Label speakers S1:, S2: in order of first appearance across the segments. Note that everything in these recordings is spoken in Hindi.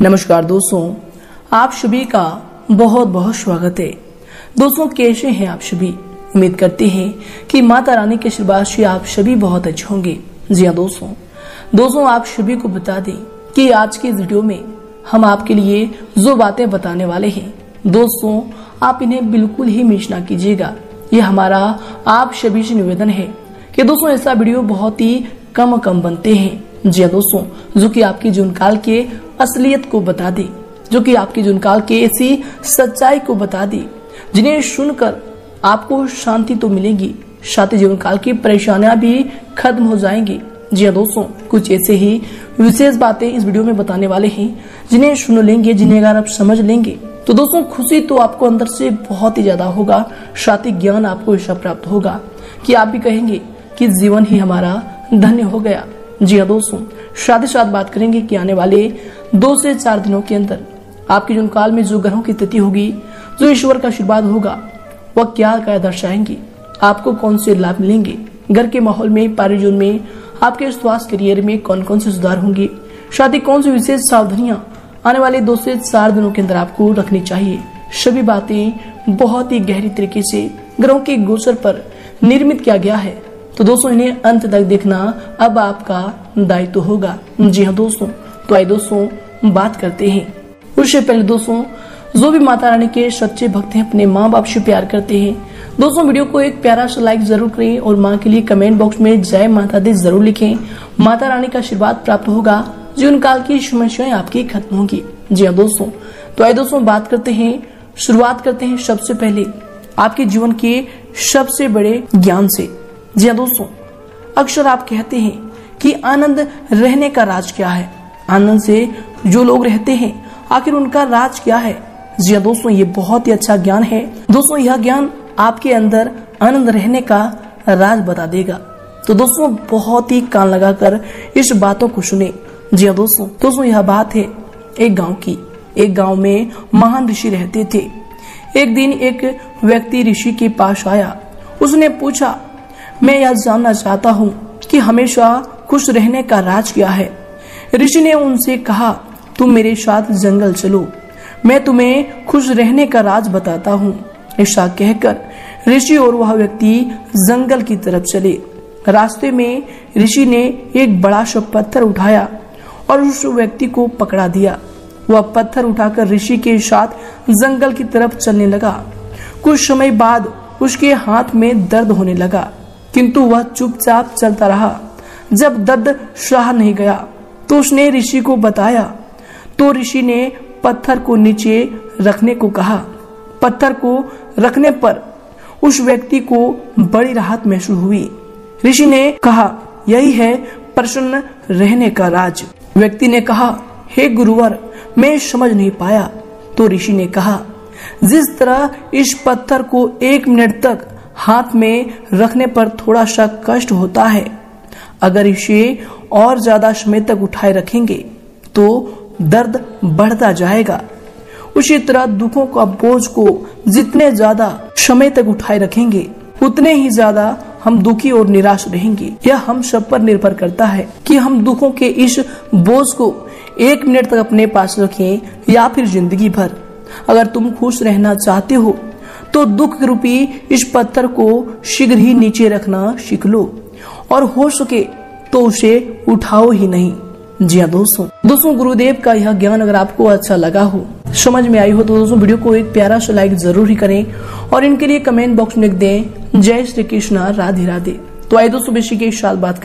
S1: नमस्कार दोस्तों, आप सभी का बहुत बहुत स्वागत है। दोस्तों, कैसे हैं आप सभी? उम्मीद करते हैं कि माता रानी के आशीर्वाद से आप सभी बहुत अच्छे होंगे। जी हाँ दोस्तों आप सभी को बता दें कि आज की वीडियो में हम आपके लिए जो बातें बताने वाले हैं, दोस्तों आप इन्हें बिल्कुल ही मिस ना कीजिएगा। ये हमारा आप सभी से निवेदन है कि दोस्तों ऐसा वीडियो बहुत ही कम बनते हैं। जी हाँ दोस्तों, जो कि आपकी जीवन काल के असलियत को बता दे, जो कि आपके जीवन काल के ऐसी सच्चाई को बता दे जिन्हें सुनकर आपको शांति तो मिलेगी, साथ ही जीवन काल की परेशानियां भी खत्म हो जाएंगी। जी हाँ दोस्तों, कुछ ऐसे ही विशेष बातें इस वीडियो में बताने वाले हैं जिन्हें सुन लेंगे, जिन्हें अगर आप समझ लेंगे तो दोस्तों खुशी तो आपको अंदर से बहुत ही ज्यादा होगा, साथ ही ज्ञान आपको ऐसा प्राप्त होगा कि आप भी कहेंगे कि जीवन ही हमारा धन्य हो गया। जी हाँ दोस्तों, साथ ही साथ बात करेंगे कि आने वाले 2 से 4 दिनों के अंदर आपके जीवन काल में जो ग्रहों की स्थिति होगी, जो ईश्वर का आशीर्वाद होगा, वह क्या दर्शाएंगी, आपको कौन से लाभ मिलेंगे, घर के माहौल में, परिजन में, आपके स्वास्थ्य करियर में कौन कौन से सुधार होंगे, साथ ही कौन सी विशेष सावधानियां आने वाले 2 से 4 दिनों के अंदर आपको रखनी चाहिए। सभी बातें बहुत ही गहरी तरीके से ग्रहों के गोचर पर निर्मित किया गया है, तो दोस्तों इन्हें अंत तक देखना अब आपका दायित्व होगा। जी हाँ दोस्तों, तो आइए दोस्तों बात करते हैं। उससे पहले दोस्तों, जो भी माता रानी के सच्चे भक्त हैं, अपने माँ बाप से प्यार करते हैं, दोस्तों वीडियो को एक प्यारा सा लाइक जरूर करें और माँ के लिए कमेंट बॉक्स में जय माता दी जरूर लिखें। माता रानी का आशीर्वाद प्राप्त होगा, जीवन काल की समस्याएं आपकी खत्म होंगी। जी हाँ दोस्तों, तो आइए दोस्तों बात करते हैं, शुरुआत करते हैं सबसे पहले आपके जीवन के सबसे बड़े ज्ञान से। जी हाँ दोस्तों, अक्सर आप कहते हैं कि आनंद रहने का राज क्या है, आनंद से जो लोग रहते हैं आखिर उनका राज क्या है। जी हाँ दोस्तों, ये बहुत ही अच्छा ज्ञान है। दोस्तों यह ज्ञान आपके अंदर आनंद रहने का राज बता देगा, तो दोस्तों बहुत ही कान लगाकर इस बातों को सुने। जी हाँ दोस्तों यह बात है एक गांव की। एक गांव में महान ऋषि रहते थे। एक दिन एक व्यक्ति ऋषि के पास आया। उसने पूछा, मैं यह जानना चाहता हूँ कि हमेशा खुश रहने का राज क्या है। ऋषि ने उनसे कहा, तुम मेरे साथ जंगल चलो, मैं तुम्हें खुश रहने का राज बताता हूँ। ऐसा कहकर ऋषि और वह व्यक्ति जंगल की तरफ चले। रास्ते में ऋषि ने एक बड़ा सा पत्थर उठाया और उस व्यक्ति को पकड़ा दिया। वह पत्थर उठाकर ऋषि के साथ जंगल की तरफ चलने लगा। कुछ समय बाद उसके हाथ में दर्द होने लगा, किंतु वह चुपचाप चलता रहा। जब दर्द सहा नहीं गया तो उसने ऋषि को बताया, तो ऋषि ने पत्थर को नीचे रखने को कहा। पत्थर को रखने पर उस व्यक्ति को बड़ी राहत महसूस हुई। ऋषि ने कहा, यही है प्रसन्न रहने का राज। व्यक्ति ने कहा, हे गुरुवर, मैं समझ नहीं पाया। तो ऋषि ने कहा, जिस तरह इस पत्थर को 1 मिनट तक हाथ में रखने पर थोड़ा सा कष्ट होता है, अगर इसे और ज्यादा समय तक उठाए रखेंगे तो दर्द बढ़ता जाएगा। उसी तरह दुखों का बोझ को जितने ज्यादा समय तक उठाए रखेंगे उतने ही ज्यादा हम दुखी और निराश रहेंगे। यह हम सब पर निर्भर करता है कि हम दुखों के इस बोझ को 1 मिनट तक अपने पास रखें या फिर जिंदगी भर। अगर तुम खुश रहना चाहते हो तो दुख रूपी इस पत्थर को शीघ्र ही नीचे रखना सीख लो, और हो सके तो उसे उठाओ ही नहीं। जी हाँ दोस्तों गुरुदेव का यह ज्ञान अगर आपको अच्छा लगा हो, समझ में आई हो, तो दोस्तों वीडियो को एक प्यारा सा लाइक जरूर ही करें और इनके लिए कमेंट बॉक्स में लिख दें, जय श्री कृष्ण, राधे राधे। तो आइए दोस्तों इसी के साथ बात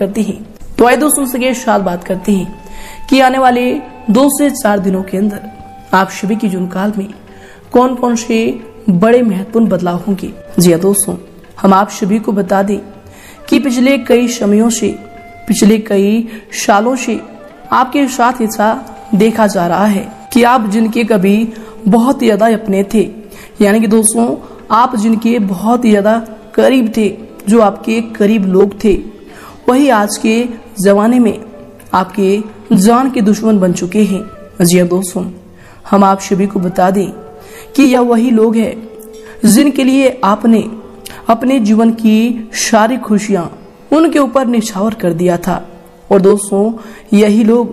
S1: करते हैं कि आने वाले 2 से 4 दिनों के अंदर आप सभी की जीवन काल में कौन कौन से बड़े महत्वपूर्ण बदलाव होंगे। जी हाँ दोस्तों, हम आप सभी को बता दें कि पिछले कई समयों से, पिछले कई सालों से आपके साथ ऐसा देखा जा रहा है कि आप जिनके कभी बहुत ज्यादा अपने थे, यानी कि दोस्तों आप जिनके बहुत ज्यादा करीब थे, जो आपके करीब लोग थे, वही आज के जमाने में आपके जान के दुश्मन बन चुके हैं। जी हाँ दोस्तों, हम आप सभी को बता दें कि यह वही लोग हैं जिनके लिए आपने अपने जीवन की सारी खुशियां उनके ऊपर निछावर कर दिया था, और दोस्तों यही लोग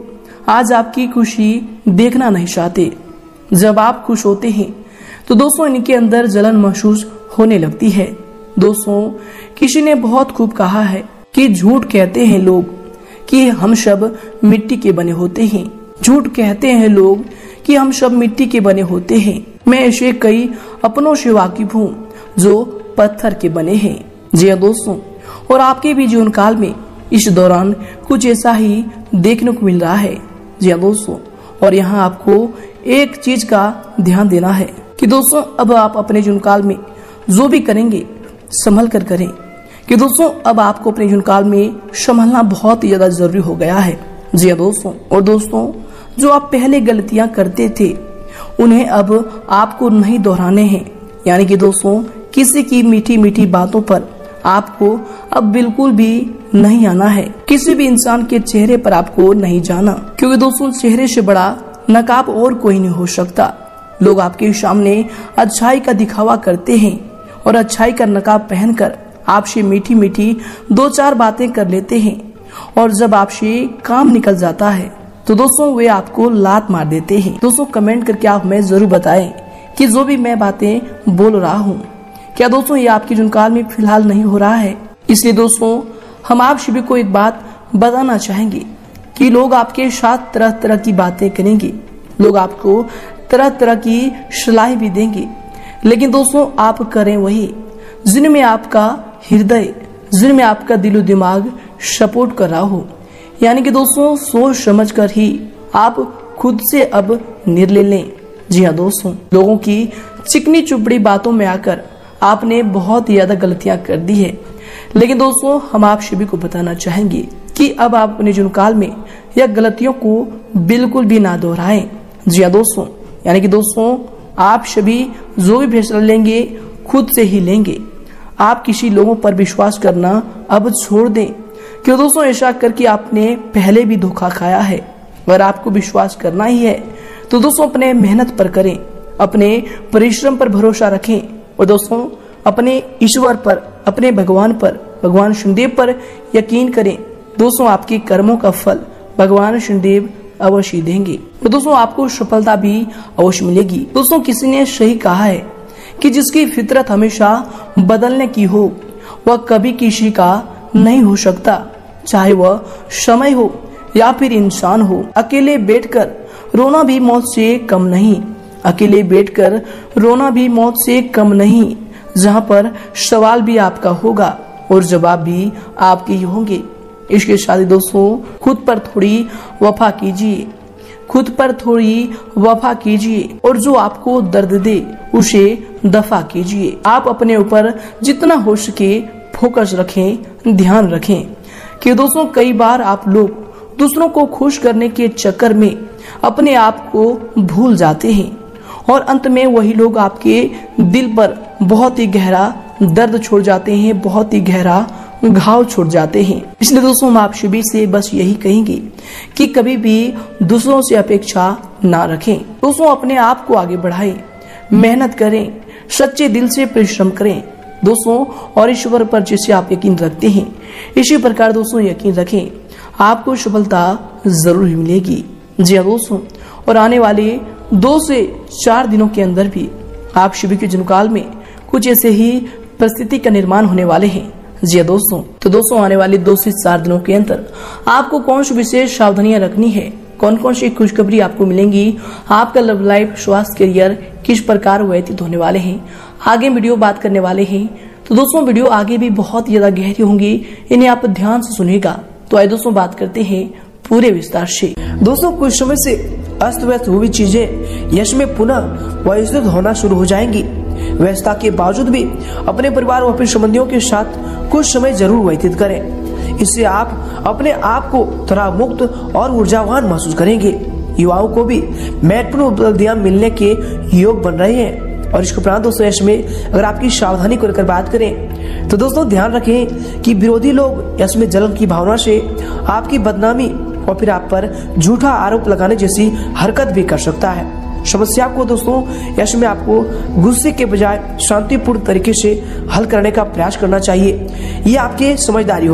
S1: आज आपकी खुशी देखना नहीं चाहते। जब आप खुश होते हैं तो दोस्तों इनके अंदर जलन महसूस होने लगती है। दोस्तों किसी ने बहुत खूब कहा है कि झूठ कहते हैं लोग कि हम सब मिट्टी के बने होते हैं। झूठ कहते हैं लोग कि हम सब मिट्टी के बने होते हैं। मैं ऐसे कई अपनों से वाकिफ हूँ जो पत्थर के बने हैं। जी हाँ दोस्तों, और आपके भी जीवन काल में इस दौरान कुछ ऐसा ही देखने को मिल रहा है। जी हाँ दोस्तों, और यहाँ आपको एक चीज का ध्यान देना है कि दोस्तों अब आप अपने जीवन काल में जो भी करेंगे संभल कर करें, कि दोस्तों अब आपको अपने जीवन काल में संभलना बहुत ही ज्यादा जरूरी हो गया है। जी हाँ दोस्तों, और दोस्तों जो आप पहले गलतियां करते थे उन्हें अब आपको नहीं दोहराने हैं। यानी कि दोस्तों किसी की मीठी मीठी बातों पर आपको अब बिल्कुल भी नहीं आना है। किसी भी इंसान के चेहरे पर आपको नहीं जाना, क्योंकि दोस्तों चेहरे से बड़ा नकाब और कोई नहीं हो सकता। लोग आपके सामने अच्छाई का दिखावा करते हैं और अच्छाई का नकाब पहनकर आपसे मीठी मीठी दो चार बातें कर लेते हैं, और जब आपसे काम निकल जाता है तो दोस्तों वे आपको लात मार देते हैं। दोस्तों कमेंट करके आप हमें जरूर बताएं कि जो भी मैं बातें बोल रहा हूँ क्या दोस्तों ये आपके जीवन काल में फिलहाल नहीं हो रहा है। इसलिए दोस्तों हम आप सभी को एक बात बताना चाहेंगे कि लोग आपके साथ तरह तरह की बातें करेंगे, लोग आपको तरह तरह की सलाह भी देंगे, लेकिन दोस्तों आप करें वही जिनमें आपका हृदय, जिनमें आपका दिलो दिमाग सपोर्ट कर रहा हो। यानी कि दोस्तों सोच समझ कर ही आप खुद से अब निर्णय लें। जी हाँ दोस्तों, लोगों की चिकनी चुपड़ी बातों में आकर आपने बहुत ज्यादा गलतियां कर दी है, लेकिन दोस्तों हम आप सभी को बताना चाहेंगे कि अब आप अपने जीवन काल में यह गलतियों को बिल्कुल भी ना दोहराएं। जी हाँ दोस्तों, यानी कि दोस्तों आप सभी जो भी फैसला लेंगे खुद से ही लेंगे। आप किसी लोगों पर विश्वास करना अब छोड़ दें, क्यों दोस्तों ऐसा करके आपने पहले भी धोखा खाया है। अगर आपको विश्वास करना ही है तो दोस्तों अपने मेहनत पर करें, अपने परिश्रम पर भरोसा रखें, और दोस्तों अपने ईश्वर पर, अपने भगवान पर, भगवान शनिदेव पर यकीन करें। दोस्तों आपके कर्मों का फल भगवान शनिदेव अवश्य देंगे, तो दोस्तों आपको सफलता भी अवश्य मिलेगी। दोस्तों किसी ने सही कहा है कि जिसकी फितरत हमेशा बदलने की हो वह कभी किसी का नहीं हो सकता, चाहे वह समय हो या फिर इंसान हो। अकेले बैठकर रोना भी मौत से कम नहीं, अकेले बैठकर रोना भी मौत से कम नहीं, जहाँ पर सवाल भी आपका होगा और जवाब भी आपके ही होंगे। इसके साथ ही दोस्तों खुद पर थोड़ी वफा कीजिए, खुद पर थोड़ी वफा कीजिए, और जो आपको दर्द दे उसे दफा कीजिए। आप अपने ऊपर जितना हो सके फोकस रखें, ध्यान रखें कि दोस्तों कई बार आप लोग दूसरों को खुश करने के चक्कर में अपने आप को भूल जाते हैं, और अंत में वही लोग आपके दिल पर बहुत ही गहरा दर्द छोड़ जाते हैं, बहुत ही गहरा घाव छोड़ जाते हैं। इसलिए दोस्तों हम आप सभी से बस यही कहेंगे कि कभी भी दूसरों से अपेक्षा ना रखें। दोस्तों अपने आप को आगे बढ़ाएं, मेहनत करें, सच्चे दिल से परिश्रम करें दोस्तों, और ईश्वर पर जैसे आप यकीन रखते हैं इसी प्रकार दोस्तों यकीन रखें, आपको सफलता जरूर ही मिलेगी। जी हाँ दोस्तों, और आने वाले 2 से 4 दिनों के अंदर भी आप सभी के जीवनकाल में कुछ ऐसे ही परिस्थिति का निर्माण होने वाले हैं। जी हाँ दोस्तों, तो दोस्तों आने वाले 2 से 4 दिनों के अंदर आपको कौन सी विशेष सावधानियां रखनी है, कौन कौन सी खुशखबरी आपको मिलेंगी, आपका लव लाइफ, स्वास्थ्य, करियर किस प्रकार व्यतीत होने वाले हैं, आगे वीडियो बात करने वाले हैं। तो दोस्तों वीडियो आगे भी बहुत ज्यादा गहरी होंगी, इन्हें आप ध्यान से सुनिएगा। तो आइए दोस्तों बात करते हैं पूरे विस्तार से।
S2: दोस्तों कुछ समय से अस्त व्यस्त हुई चीजें यश में पुनः व्यवस्थित होना शुरू हो जाएंगी। व्यस्तता के बावजूद भी अपने परिवार और अपने संबंधियों के साथ कुछ समय जरूर व्यतीत करें। इससे आप अपने आप को तनाव मुक्त और ऊर्जावान महसूस करेंगे। युवाओं को भी महत्वपूर्ण उपलब्धियां मिलने के योग बन रहे हैं। और इसके उपरांत दोस्तों यश में अगर आपकी सावधानी को लेकर बात करें तो दोस्तों ध्यान रखें कि विरोधी लोग यश में जलन की भावना से आपकी बदनामी और फिर आप पर झूठा आरोप लगाने जैसी हरकत भी कर सकता है। समस्या को दोस्तों यश में आपको गुस्से के बजाय शांतिपूर्ण तरीके से हल करने का प्रयास करना चाहिए, ये आपकी समझदारी होगी।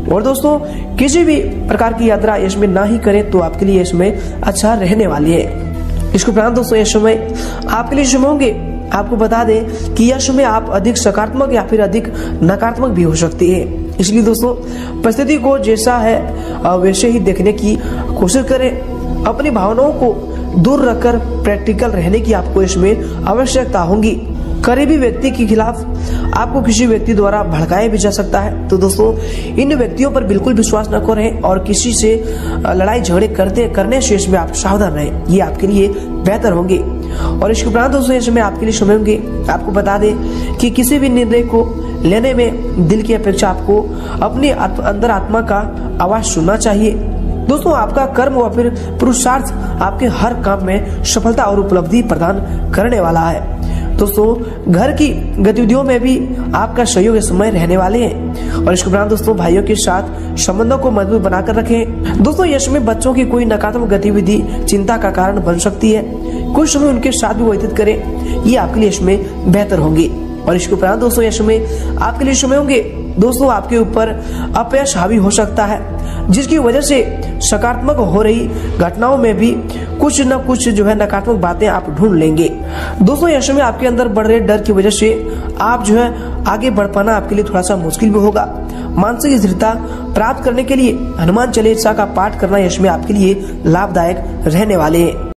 S2: और दोस्तों किसी भी प्रकार की यात्रा यश में ना ही करें तो आपके लिए यश में अच्छा रहने वाली है। इसके उपरांत दोस्तों यश में आपके लिए समय होंगे, आपको बता दें कि यश में आप अधिक सकारात्मक या फिर अधिक नकारात्मक भी हो सकती है। इसलिए दोस्तों परिस्थिति को जैसा है वैसे ही देखने की कोशिश करें। अपनी भावनाओं को दूर रखकर प्रैक्टिकल रहने की आपको इसमें आवश्यकता होगी। करीबी व्यक्ति के खिलाफ आपको किसी व्यक्ति द्वारा भड़काया भी जा सकता है, तो दोस्तों इन व्यक्तियों पर बिल्कुल विश्वास न करें और किसी से लड़ाई झगड़े करने से इसमें आप सावधान रहें, ये आपके लिए बेहतर होंगे। और इसके उपरांत दोस्तों इसमें आपके लिए समय होंगे, आपको बता दें कि किसी भी निर्णय को लेने में दिल की अपेक्षा आपको अपने अंदर आत्मा का आवाज सुनना चाहिए। दोस्तों आपका कर्म व फिर पुरुषार्थ आपके हर काम में सफलता और उपलब्धि प्रदान करने वाला है। दोस्तों घर की गतिविधियों में भी आपका सहयोग समय रहने वाले हैं। और इसके उपरांत दोस्तों भाइयों के साथ संबंधों को मजबूत बनाकर रखें। दोस्तों यश में बच्चों की कोई नकारात्मक गतिविधि चिंता का कारण बन सकती है, कुछ समय उनके साथ भी व्यतीत करें, ये आपके लिए इसमें बेहतर होंगे। और इसके उपरांत दोस्तों यश में आपके लिए समय होंगे, दोस्तों आपके ऊपर अपयश हावी हो सकता है, जिसकी वजह से सकारात्मक हो रही घटनाओं में भी कुछ न कुछ जो है नकारात्मक बातें आप ढूंढ लेंगे। दोस्तों यश में आपके अंदर बढ़ रहे डर की वजह से आप जो है आगे बढ़ पाना आपके लिए थोड़ा सा मुश्किल भी होगा। मानसिक स्थिरता प्राप्त करने के लिए हनुमान चालीसा का पाठ करना यश में आपके लिए लाभदायक रहने वाले हैं।